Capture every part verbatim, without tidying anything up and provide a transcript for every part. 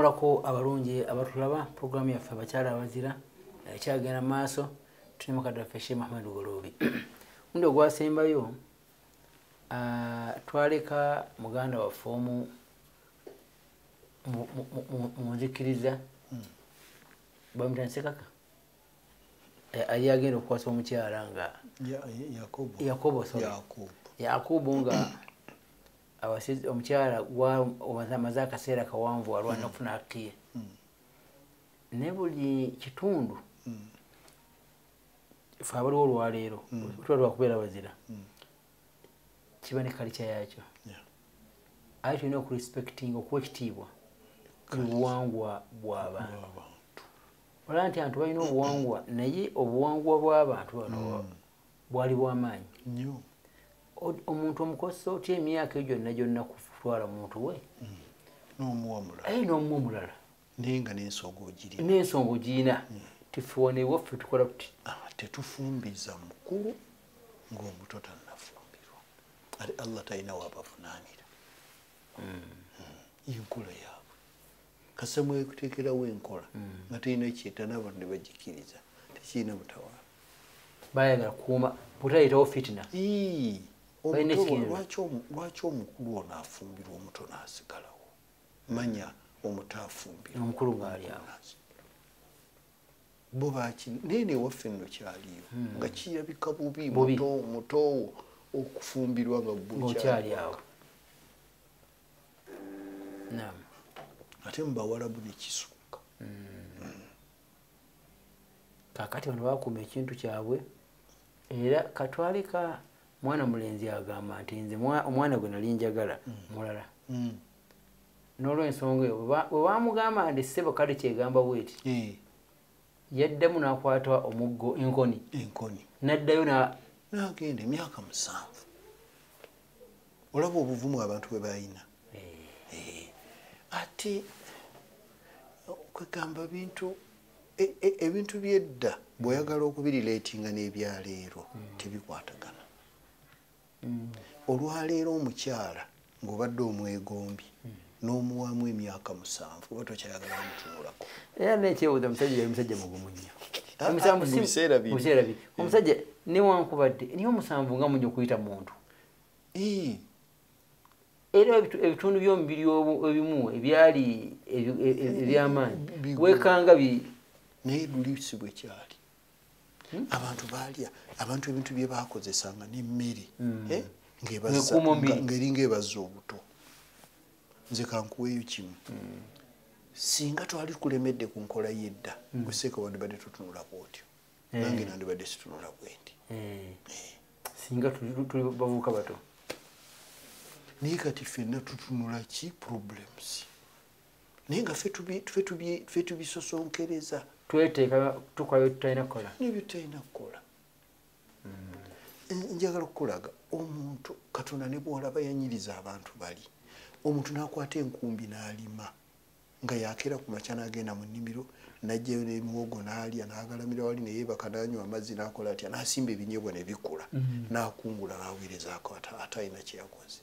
tubalako abalungi abatulaba programu yaffe abakyala abazira ekyagenda maaso tulina mukadde waffe Sheikh Muhammad Golobi. Mundi ogwasembayo twaleka muganda waffe omu mu nzikiriza bamutandise kaka ali agenda okukwasa omukyala nga Yakobo Yakobo nga awasizi omukyala amaze akaseera kawanvu alwana okufuna akiye ne buli kitundu fe abaliwo olwaleero tuba lwakubeera bazira kiba ne kalica yakyo aye tulina okurespectinga okuwa ekitiibwa obuwangwa bw'abantu olaba nti abantu balina obuwangwa naye obuwangwa bw'abantu bano bwali bw'amaanyi nnyo. Omuntu omukozesa otya emyaka egyo gyonna gyonna kutwala muntu we n'omuwa mulala aye n'omuwa omulala naye nga n'ensonga ogirina n'ensonga ogirina tifuwane waffe tukola tuti tetufumbiza mukulu ng'omuto tannafumbirwa ate Allah talina waabavunaanira enkola yaabwe kasa mwekuteekerawo enkola nga terina kyeta n'abantu ne bagikiriza tekirina butawaana bayagala kuuma butaleetawo fitina. Lwaki omukulu ono afumbirwa omuto n'asigalawo manya omuto afumbirwa omukulu ng'ali awo bo bakino naye newaffe nno kyaliyo nga kirabika bubi mutowo okufumbirwa nga bwokyali awo ate mubawalabu nekisukka kakati bano bakuuma ekintu kyabwe era katwalika mwana mulenzi agamba nti nze omwana gwe nali njagala mulala n'olwensonga eyo bwe bamugamba nti ssebo kale kyegamba bweti yaddamu n'akwata omuggo enkoni enkoni n'addayo n'agenda emyaka musanvu. Olaba obuvumu abantu bwe balina ate kwegamba bintu ebintu byedda bw'oyagala okubirireetinga n'ebyaleero tebikwatagana. Olwaleero omukyala ng'obadde omwegombi n'omuwamu emyaka musanvu oba tokyayagala mutunulako era nekyebuuza omusajja yali musajja mugumu nnyo mubiseera bi omusajja newankubadde niyo omusanvu nga munya okuyita muntu era ebitundu by'omubiri ebimu ebyali ebyamaanyi wekanga naye lulisi bwe kyali abantu baalya abantu ebintu bye baakozesanga n'emmere ng'eringa ebazza obuto. Nze kankuweeyo kimu singa twali kulemedde ku nkola y'edda guseeka wandibadde tutunula bwotyo nange nandibadde situnula bwendi singa tuli bavubuka bato naye kati ffenna tutunula ki problems naye nga ffe tubisosonkereza tweteeka tukola bye tutalina kukola nebyo tutalina kukola. Njagala okukulaga omuntu Katonda ne bw'olaba yanyiriza abantu bali omuntu n'akwata enkumbi n'alima nga yakera ku makya n'agenda mu nnimiro n'ajjayo n'emiwogo n'alya n'agalamira wali ne yeebaka n'anywa amazzi n'akola atya n'asimba ebinyeebwa ne bikula n'akungula n'aweerezaako ate alina kye yakoze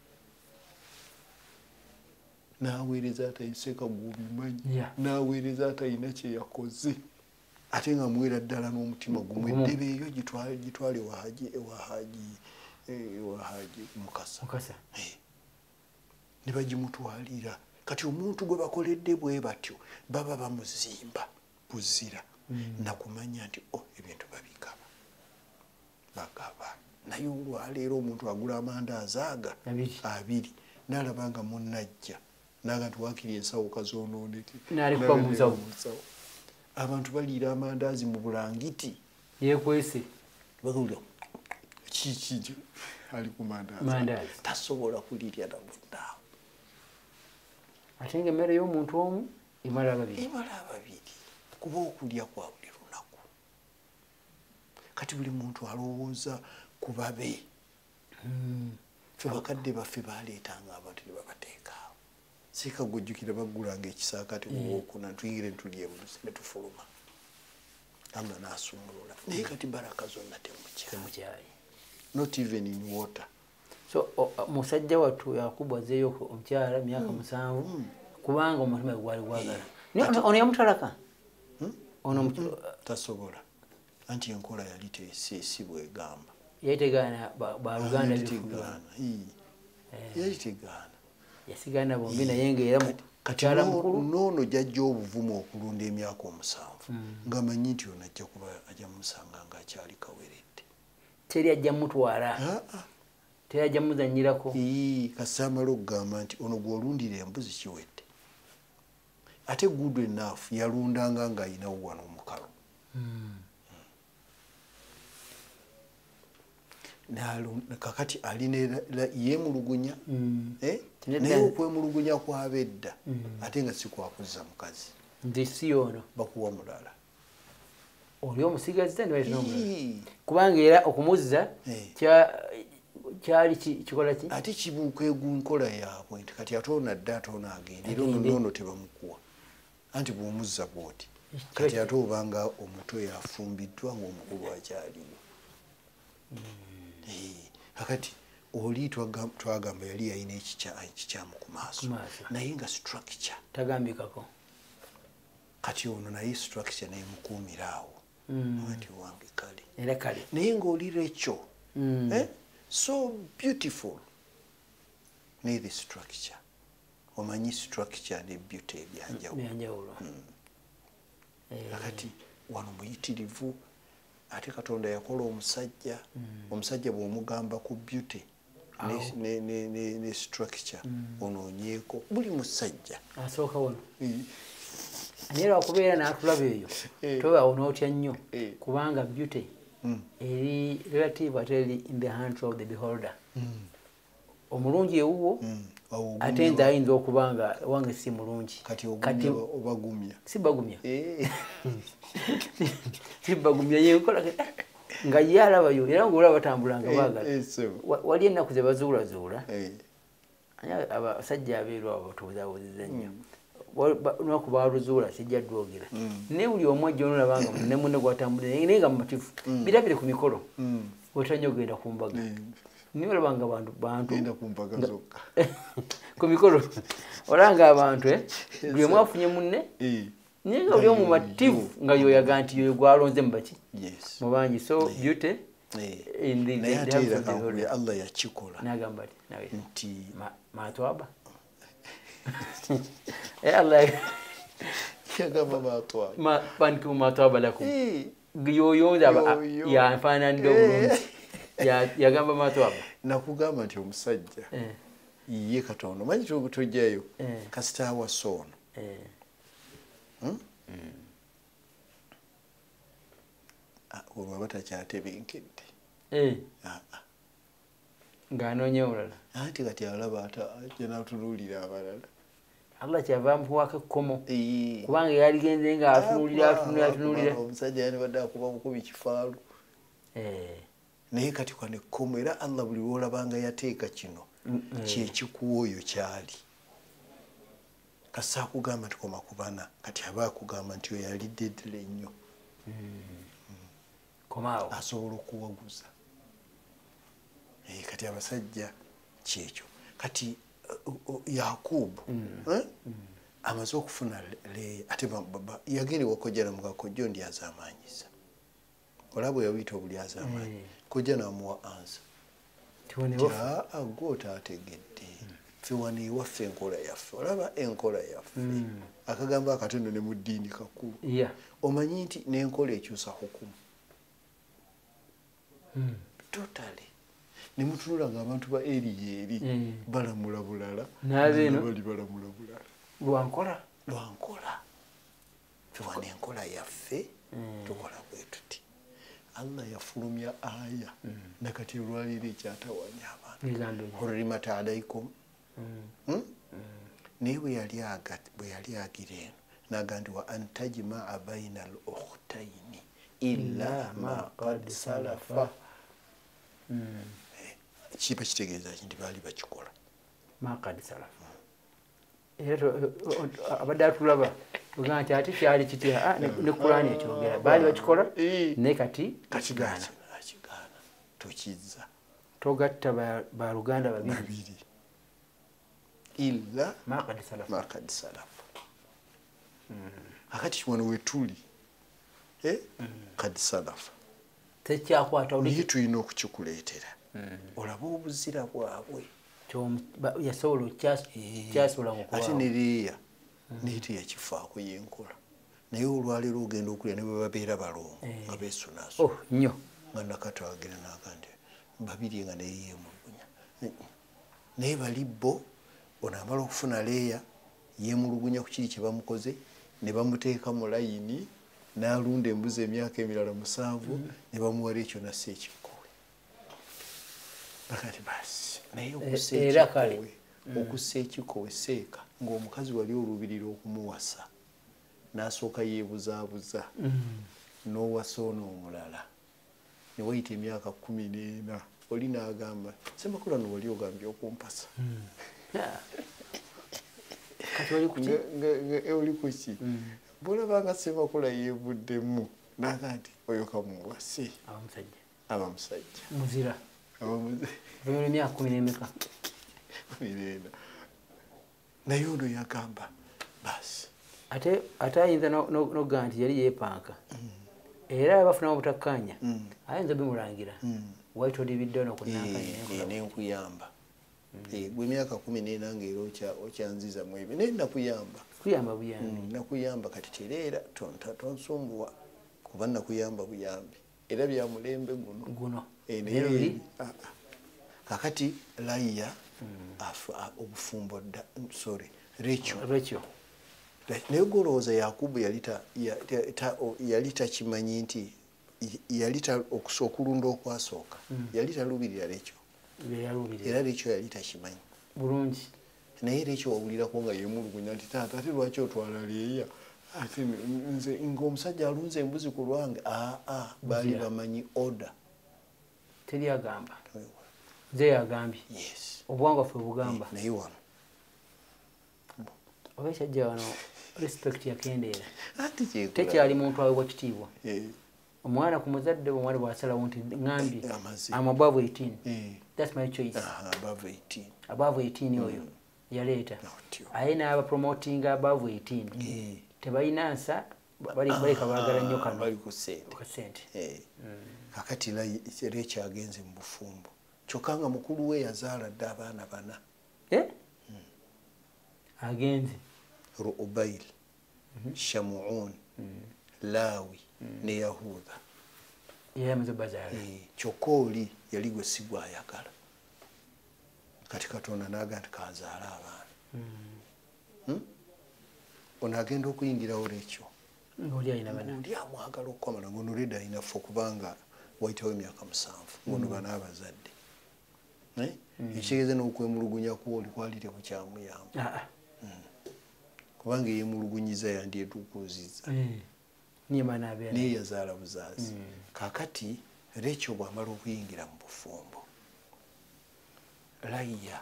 n'aweereza atayiseeka gw'obimanyi n'aweereza atalina kye yakoze ate nga muwera ddala n'omutima gumu eddebe eyo gitwale ewahaji mukasa ne bagimutwalira. Kati omuntu gwe bakoledde bwe batyo baba bamuzimba buzira nakumanya nti ebintu babigaba bagaba naye olwaleero omuntu agula amandaazi aga abiri n'alaba nga munnajja naga nti waakiri ensawo kazoonooneke n'alikuba mu nsawo. Abantu baliira amandaazi mu bulangiti yeekwese bagawulira kiki ali ku mandaazi tasobola kulirya nabundaawo ate nga emmere y'omuntu omu emala ababiri emala ababiri kuba okulya kwa buli lunaku. Kati buli muntu alowooza ku babe ffe bakadde baffe baaleetanga abantu ne babateekaawo siika gwojjukira baggulanga ekisaakaati kuwookuna tuyingire ntulya ebulusi ne tufuluma Allah n'asumulula naye kati baraka zonna temukyayi not even in water. So musajja wattu Yakubu azeeyo omukyala myaka musanvu kubanga omutima gwali gwagala ono yamutalaka ono tasobola anti enkola yali tesibwa egamba yaitegaana baluganda bifugaana yali tegaana yasigana bombi naye ngaera katyala mukulu noono jajja obuvumu okulunda emyaka omusanvu ng'amanyi nti ono ajja kuba ajja musanga ng'akyali kaweredde teri ajja mutwala teri ajja muzanyirako kasita amala okugamba nti ono gw'olundira embuzi kiwedde ate good enough yalundanga ng'ayinawo wano omukalo kakati alina yeemulugunya naye okwemulugunya kwabedda ate nga si kwakuzza mukazi nti si ono bakuwa mulala oli omusigazi kubanga era okumuzza kyali kikola ki ate kibuuka enkola yaabwe nti kati ate ono adde ate ono agenda era ono noono tebamukuwa anti bw'omuzza bw'oti kati ate obanga omutwe yafumbiddwa ng'omukulu akyaliwo kakati oli twagamba yali yalina ekikyamu ku maaso naye nga structure tagambikako kati ono naye structure nemukuumira awo ati wange kale era kale naye ng'oli Rachel so beautiful naye the structure omanyi structure ne beauty ebyanjawulo kakati wano muyitirivu ate Katonda yakola omusajja omusajja bw'omugamba ku beauty ne structure onoonyeeko buli musajja asooka wano naye lwakubeera n'atulaba eyo tobawo n'otya nnyo kubanga beauty eri relative ate eri in the hands of the beholder omulungi ewuwo ate nze ayinza okuba nga wange si mulungi kati obagumya si bagumya si bagumya yenkola nga ye alabayo era ng'olaba batambulanga baagala wali ennaku ze bazuulazuula abasajja abeeru abo batubuzaabuzizza nnyo naku baluzuula sijja ddwogera naye buli omu ajja onolabanga ne munne gwatambula naye nga mumatifu birabire ku mikolo wetanya ogenda ku mbaga naye olabanga bantu ku mikolo olanga abantu buli omu afunye munne naye nga buli omu mumatifu nga yoyaga nti yoyo gwalonze mubaki mu bangi so beauty naye ate era Allah yakikola nagamba nti matwaba eh Allah yagamba matwaba ma panki matwaba lakum yoyo ya mfana ndo ya yagamba matwaba nakugamba nti omusajja ye Katonda manyi tujjayo kasita wa sono olwo batakyatebenkedde ng'anoonya olala ate kati alaba ajja n'atunuulira abalala Allah kyava amuwako ekkomo kubanga yaligenze ng'atunuulira atunuulira atunuulira omusajja yandibadde akuba bukubi kifaalu naye kati kwane ekkomo era Allah buli lwolabanga yateeka kino kyekikuwa oyo kyali kasa akugamba nti koma ku bana kati aba akugamba nti oyo yali ddedere nnyo komaawo asobola okuwaguza kati abasajja kyekyo kati Yakubu amaze okufuna ate yagenda wakojjana mugakojjo ndi azamanyiza olabo yabiyita obuli azamanyi kojja namuwa ansa agwo taategedde ffe wano ewaffe enkola yaffe olaba enkola yaffe akagambo akatono ne mu ddiini kakulu omanyi nti n'enkola ekyusa hukumu totally nemutunula ng'abantu ba eriya eri balamula bulala bali balamula bulala lwankola lwankola tuwana enkola yaffe tukola bwe tuti Allah yafulumya aya nakati olwaliro ekyatawanya abantu hurrimat alaikum naye bwe yali agira eno naga nti wa antajmaa baina al ukhtaini illa ma qad salafa kiba kitegeeza nti baali bakikola makadi salafu era abadde atulaba tugamba nti ate kyali kitya ne Qur'ani ekyogera baali bakikola naye kati kakigaana tokizza togatta baluganda babiri illa ma qad salaf ma qad salaf. Akati wano wetuli eh qad salaf tekyakwata naye oli tulina okukikuleetera olaba obuzira bwabwe yasobola kyasobola ate okuba ne leeya naye teyakifaako yenkola naye olwaleero ogenda okulya ne bwe babeera balongo nga beesunaaso oh nnyo nga nakato agenda nagandi babiri nga naye yemulugunya naye bali bo ono amala okufuna leeya yemulugunya ku kiri kye bamukoze ne bamuteeka mu layini n'alunda embuzi emyaka emirala musanvu ne bamuwala ekyo nassa ekikkowe bakati basi naye okussa ekikkowe okussa ekikkowe seeka ng'omukazi wali olubirira okumuwasa n'asooka yeebuzaabuza n'owasa ono omulala ne wayita emyaka kumi n'ena oli n'agamba semakula no wali ogambye okumpasa kati oli kuki oli kuki bwolabanga semakula yeevuddemu naga nti oyo kamuwase abamusajja abamusajja muzira abamuze bamala emyaka kumi n'emeka mirenda naye ono yagamba basi ate ate ayinza noga nti yali yeepanka era bafunamu obutakkaanya ayinza bimulangira waitolibidde ono kunankanya nenkuyamba gwe emyaka kumi n'ena ngaera okyanziza mu ebyo naye nakuyamba kuyamba buyambi nakuyamba kati tereera tonsumbuwa kuba nakuyamba buyambi era byamulembe guno guno kakati laiya obufumbo sorry Rachel naye golowooza Yakubu yali takimanyi nti yali okulunda okwasooka yali talubirira Rachel era Rachel yali takimanyi bulungi naye Rachel wawulirako nga yemulugunya nti taata ate lwaki otwala leeya ate nze ng'omusajja alunze embuzi ku lwange aa baali bamanyi order teri agamba nze yagambye obuwangwa ffe bugamba naye wano oba ekyajja wano respect yakendeera tekyali muntu awebwa kitiibwa omwana ku muzadde omwana bwasalawo nti ŋambye am above eighteen that's my choice above eighteen oyo yaleeta aye n'aba promoting above eighteen tebalina nsa baleka baagala nnyo kano ku ssente kakati era ekyagenze mu bufumbo kyokka nga mukulu we yazaala dde abaana bana agenze Ru'ubayl Shamuun Lawi ne Yahuda yamaze bazaala kyokka oli yali gwe si gwayagala kati Katonda n'aga nti kazaala abaana ono agenda okuyingirawo lekyo ng'oli alina bana ndi amwagala okukomala ng'ono leda alinafe okubanga wayitawo emyaka musanvu ng'ono bana abazadde ekitegeeza n'okwemulugunya kwo oli kwali tekukyamuyamba kubanga yemulugunyiza yandyetukuuziza naye yazaala buzaazi kakati Rachel bw'amala okuyingira mu bufumbo Laiya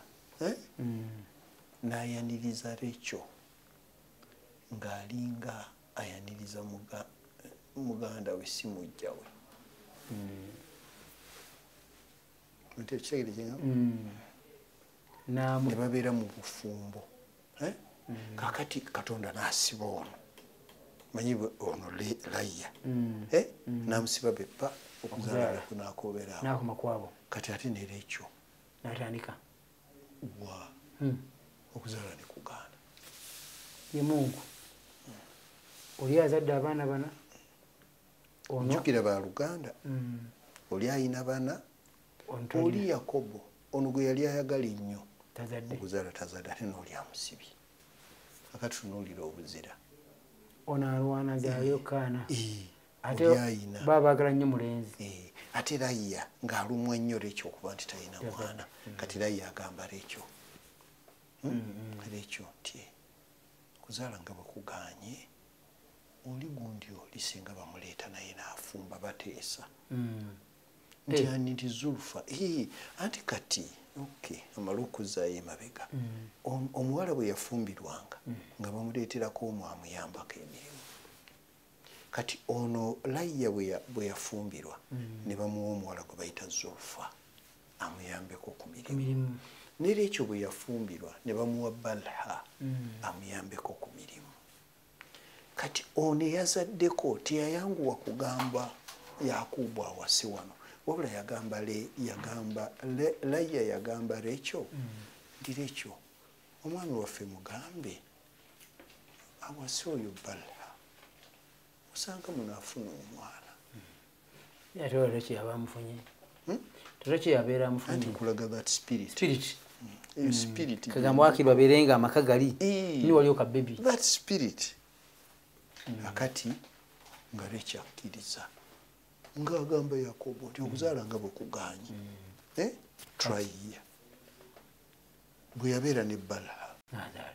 n'ayaniriza Rachel ng'alinga ayaniriza muganda we si mujja we ne babeera mu bufumbo kakati Katonda n'asiba ono manyi ono Laiya n'amusiba beppa okuzaala nakomakwabo kati ate ne Rachel natandika wa okuzaala ne kugaana ye Mungu oli azadde abaana bana onjukira baluganda oli ayina bana oli Yakobo ono gwe yali ayagala ennyo okuzaala tazadde ate n'oli amusibye akati tunuulira obuzira ono alwanagayo kaana ate baba baagala nnyo mulenzi ate Laiya ng'alumwa nnyo Rachel okuba nti talina mwana kati Laiya agamba Rachel Rachel nti okuzaala nga bakuganye oli gundi oli singa bamuleeta naye n'afumba bateesa nti ani nti Zulfa anti kati okay amala okuzzaayo emabega omuwala bwe yafumbirwanga nga bamuleeterako omwo amuyambako emirimu kati ono Laiya bwe yafumbirwa ne bamuwa omuwala gwe bayita Zulfa amuyambeko ku mirimu nera ekyo bwe yafumbirwa ne bamuwa balha amuyambeko ku mirimu. Kati ono eyazaddeko teyayanguwa kugamba Yakubu awase wano, wabula yagamba le yagamba le, Laya yagamba Leekyo nti Leekyo omwami waffe mugambe awase oyo balha osanga muno afuna omwana. ate Leekyo yaba amufunye Leekyo yabeera amufunye anti kulaga that spirit spirit eyo spirit kagamba wakirwa berenga amaka gali ni waliyo ka baby that spirit akati nga Leekyo akkiriza ng'agamba Yakobo nti okuzaala nga bwekuganye eh try bwe yabeera ne Balha nazaala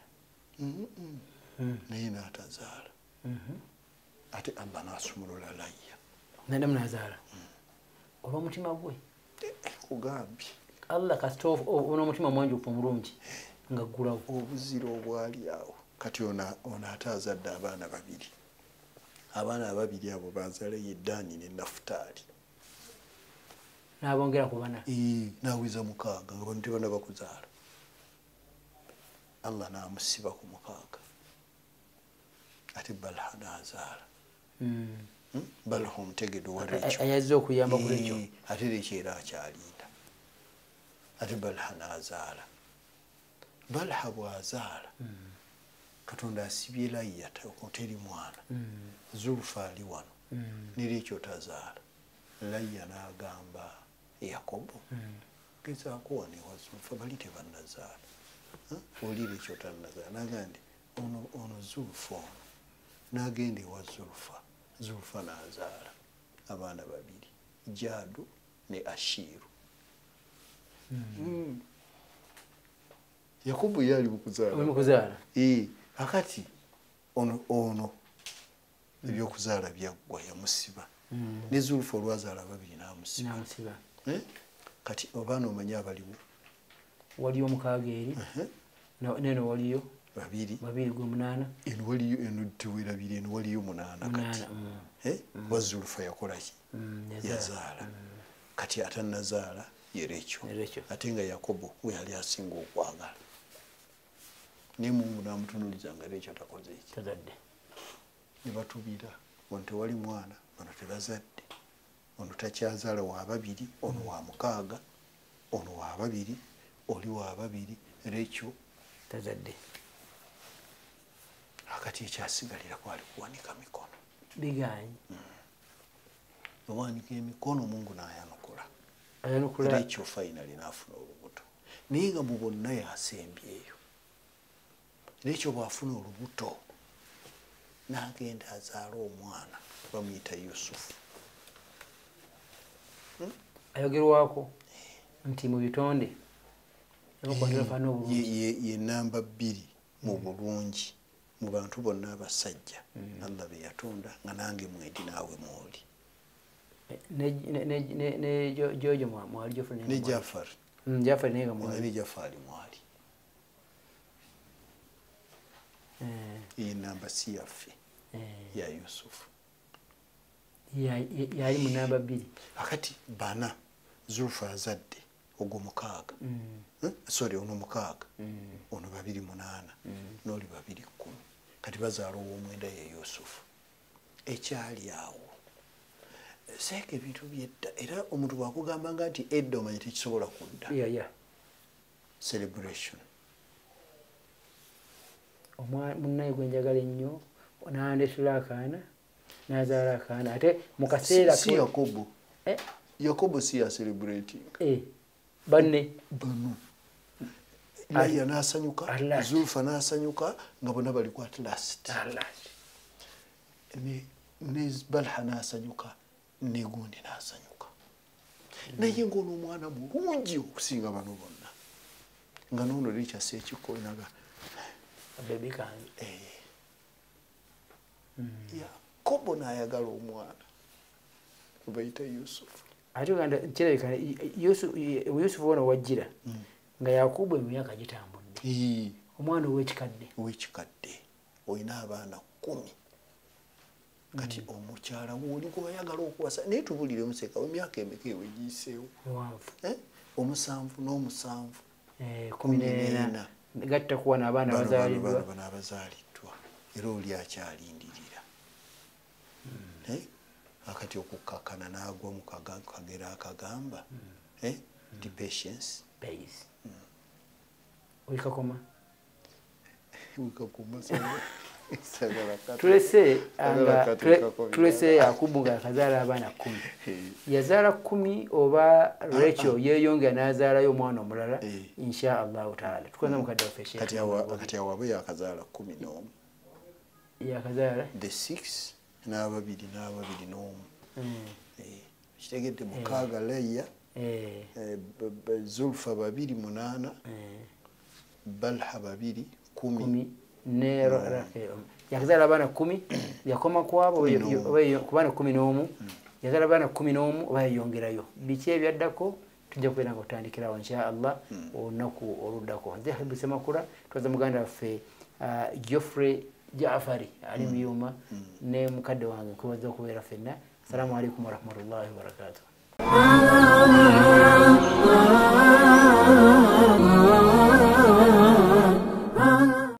naye n'atazaala ate Allah n'asumulula Laya nadamu nazaala olw'omutima gwe kugambye Allah kasita n'omutima mwanjufu omulungi nga ggulawo obuzira obwali awo kati ono ate azadde abaana babiri. Abaana ababiri abo bazaala ye Ddaani ne Nafutaali n'abongera ku bana n'aweza mukaaga nga bano tebana bakuzaala. Allah n'amusiba ku mukaaga ate Balha n'azaala. Balha omutegedo wa Leekyo ayazze okuyamba ku Leekyo ate Leekyo era akyalinda ate Balha n'azaala. Balha bw'azaala Katonda asibye Laya teri mwana Zulufa ali wano ne Leekyo tazaala. Laya n'agamba Yakobo gezaako wano ewa Zulufa bali tebannazaala oli Leekyo tannazaala n'agamba nti ono ono Zulufa ono n'agenda ewa Zulufa. Zulufa n'azaala abaana babiri Jaadu ne Ashiru. Yakobo yali mukuzaala eh akati ono ono ebyokuzaala byaggwa yamusiba ne Zulufa olwazaala babiri n'amusiba. Eh kati obaana omanya abaliwo waliyo omukaaga eri neno waliyo babiri babiri gwe munaana eno waliyo eno tewerabiri eno waliyo munaana kati eh wa Zulufa yakola ki yazaala kati atannazaala ye Leekyo ate nga Yakobo we yali asinga okwagala ne Mungu n'amutunuliza nga Leekyo takoze ki tazadde ne batubira ono tewali mwana ono tebazadde ono takyazaala wa babiri ono wa mukaaga ono wa babiri oli wa babiri Leekyo tazadde. akati ekyasigalira kwali kuwanika mikono biganye owanika emikono Mungu n'ayanukula ayanukula Leekyo finally n'afuna olubuto naye nga mu bonna yasembyeyo. Leekyo bw'afuna olubuto n'agenda azaala omwana bamuyita Yusufu. ayogerwako nti mu bitonde ye namba bbiri mu bulungi mu bantu bonna abasajja Allah be yatonda nga nange mwedi naawe mwoli ne Jojo mwali Jofari ne Jafari Jafari nenga mwali ne Jafari mwali ye namba si yaffe ya Yusufu yali mu namba bbiri akati bana Zulufa azadde ogwo mukaaga sorry ono mukaaga ono babiri munaana n'oli babiri kkumi kati bazaala ow'omwenda ye Yusufu. Ekyali awo seeka ebintu byedda era omuntu bwakugambanga nti edda omanye tekisobola kudda celebration. munnaye gwe njagala ennyo n'andesula akaana n'azaala akaana ate mu kaseera si Yakobo Yakobo si ya celebrating banne bano Laya n'asanyuka Zulufa n'asanyuka nga bonna bali ku at last ne ne Balha n'asanyuka ne gundi n'asanyuka naye ng'ono omwana mulungi okusinga bano bonna nga n'ono Leekyo Sekikonaga baby kange Yakobo n'ayagala omwana bayita Yusufu ate uganda kirabika Yusufu ono wajjira nga Yakubu emyaka gitambudde omwana ow'ekikadde ow'ekikadde olina abaana kkumi kati omukyala wooli gw'oyagala okuwasa naye tubulire museka emyaka emeka ewe giyiseewo omusanvu n'omusanvu kumi n'ena gatta kuwa n'abaana bazaaliddwa bano abazaaliddwa era oli akyalindirira akati okukkakana n'agwa mu kagera akagamba nti patience pays wikakoma wikakoma tulese anga tulese Yakubu nga akazaala abaana kumi yazaala kumi oba Rachel yeeyongera n'azaalayo omwana omulala insha allahu taala tukoza mukadde waffe kati awaabwe yakazaala kumi n'omu yakazaala the six n'ababiri n'ababiri n'omu kitegedde mukaaga Leya Zulfa babiri munaana Balha babiri kumi ne yakazaala abaana kumi yakoma kwabo ku baana kumi n'omu yazaala abaana kumi n'omu oba yeyongerayo biki ebyaddako tujja kubeera nga otandikirawo insha allah olunaku oluddako nze Habibu Ssemakula twaza muganda waffe Geoffrey Jaafari ali muyuma ne mukadde wange nkwebaza okubeera ffenna assalamu alaikum warahmatullahi wabarakatuh